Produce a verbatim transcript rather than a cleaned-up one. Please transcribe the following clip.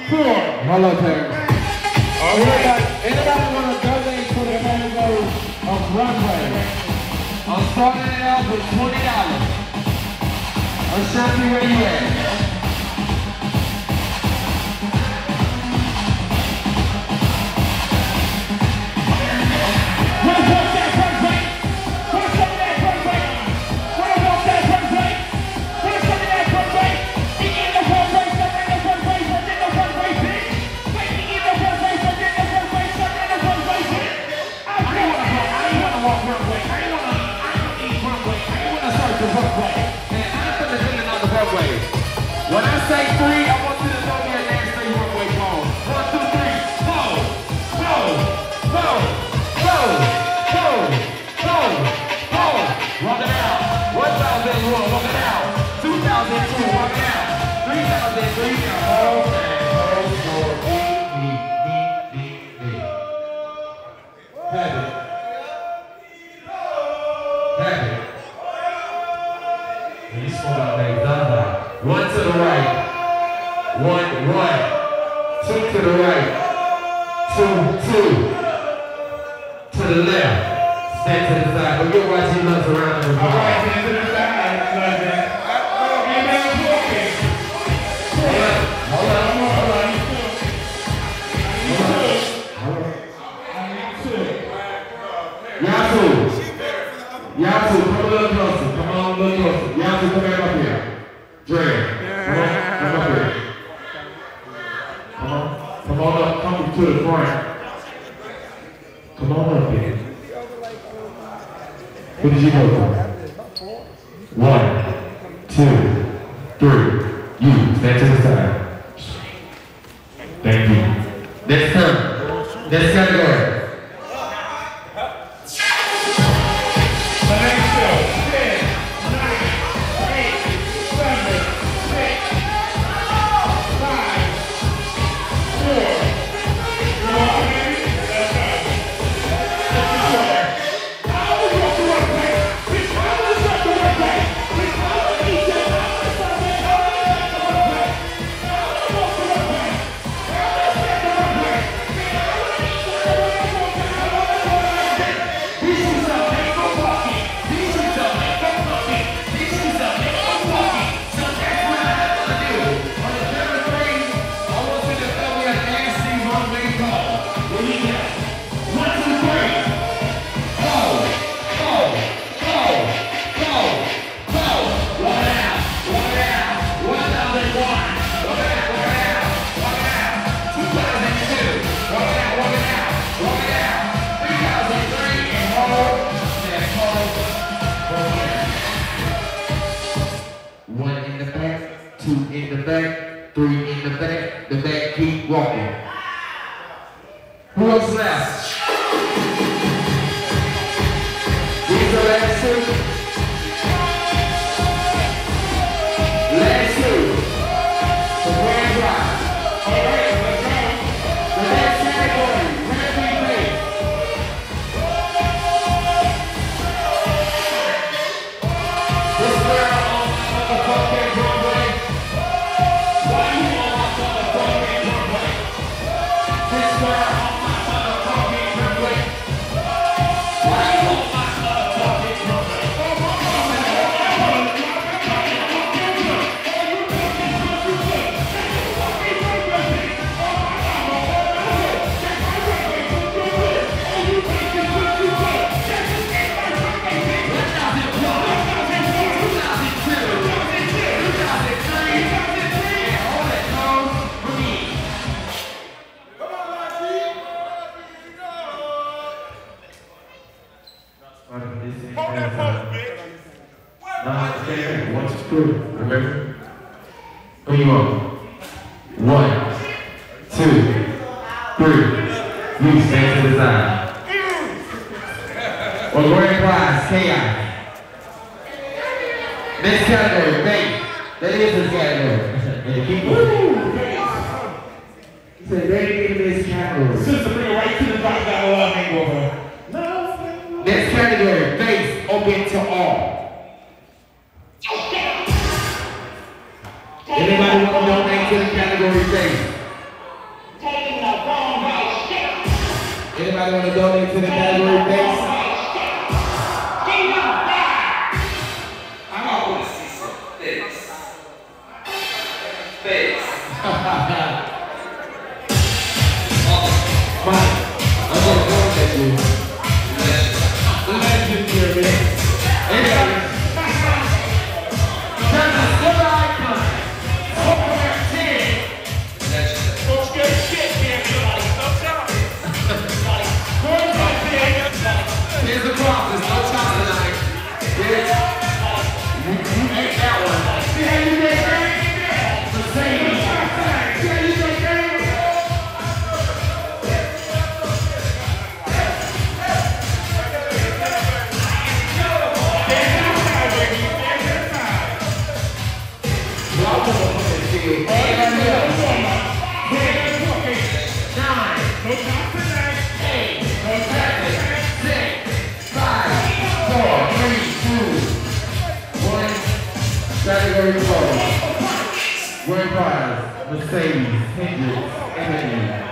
four. Hello, Terry. All right. Anybody want to donate to the category of runway? I'm starting it out with twenty dollars. Ashanti, where you at? When I say three, I want you to throw me a next three runway pose. One, two, three, go, go, go, go, go, go, go. Walk it out. One thousand one, walk it out. Two thousand two, walk it out. Three thousand three, okay. Me, me, me, me. Have it. Have it. And you spoke out that Zaza. One to the right. One, one. Two to the right. Two, two. To the left. Stand to the side. But you're watching us around the room. All right, stand to the side. I love that. Hey, man, I'm walking. Hold on. Hold on. Hold on. Hold on. I need two. Y'all two. Y'all two. Come a little closer. Come on, a little closer. Y'all two, come back up here. Dre, come on, come up here. Come on, come on up, come to the front. Come on up here. Who did you go for? One, two, three. You, stand to the side. Thank you. Next time, next category. Three in the back, the back keep walking. Who else left? These are last two. Last two. The grand prize. All right, let's go. The next category, grand prix. This girl on the motherfucking runway. Remember? Who you on? One, two, three. You stand to the side. Or grand prize, chaos. Next category, bass. That is this category. And keep moving. He said, they in this category. Sister, bring it right to the top. Got a love hangover. No. Next category, bass, open to all. Anybody want to donate to the category bass? Mike, I'm gonna point at you. Legendary. Anybody? Turn the silver icon. Over ten. Don't get shit, man. Here's the process. No shot tonight. Yes. You, you ate that one. See how you did that? The same. See how you did that? Category four. Word prize, Mercedes, Hendrix, Emily.